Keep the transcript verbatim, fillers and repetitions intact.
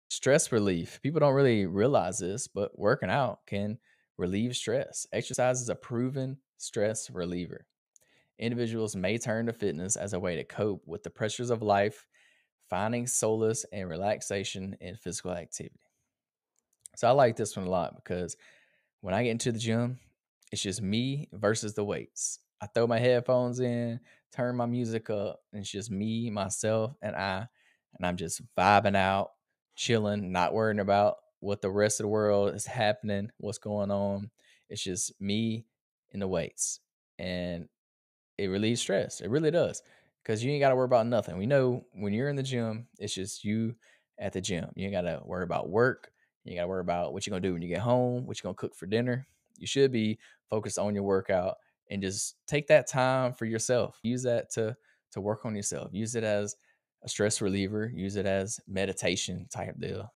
Stress relief. People don't really realize this, but working out can relieve stress. Exercise is a proven stress reliever. Individuals may turn to fitness as a way to cope with the pressures of life, finding solace and relaxation in physical activity. So I like this one a lot because when I get into the gym, it's just me versus the weights. I throw my headphones in, turn my music up, and it's just me, myself, and I. And I'm just vibing out, chilling, not worrying about what the rest of the world is happening, what's going on. It's just me and the weights. And it relieves stress. It really does. Because you ain't got to worry about nothing. We know when you're in the gym, it's just you at the gym. You ain't got to worry about work. You ain't got to worry about what you're going to do when you get home, what you're going to cook for dinner. You should be focused on your workout and just take that time for yourself. Use that to to work on yourself. Use it as a stress reliever. Use it as meditation type deal.